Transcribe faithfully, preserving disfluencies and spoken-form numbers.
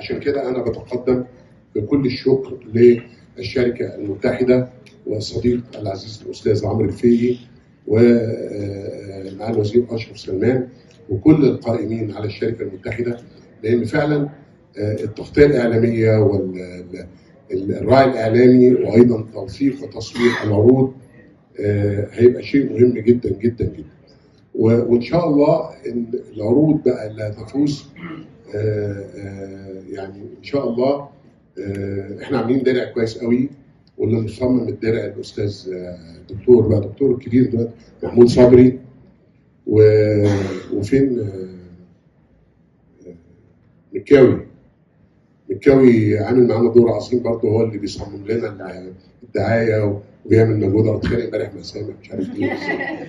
عشان كده انا بتقدم بكل الشكر للشركه المتحده والصديق العزيز الاستاذ عمرو الفقي ومع الوزير اشرف سلمان وكل القائمين على الشركه المتحده، لان فعلا التغطيه الاعلاميه والراعي الاعلامي وايضا توثيق وتصوير العروض هيبقى شيء مهم جدا جدا جدا. وان شاء الله ان العروض بقى اللي هتفوز يعني ان شاء الله احنا عاملين درع كويس قوي، واللي مصمم الدرع الاستاذ الدكتور بقى دكتور الكبير دلوقتي محمود صبري، وفين مكاوي مكاوي عامل معانا دور عظيم برضه، هو اللي بيصمم لنا الدعايه وبيعمل مجهود. اتخانق امبارح مع سامح مش عارف ايه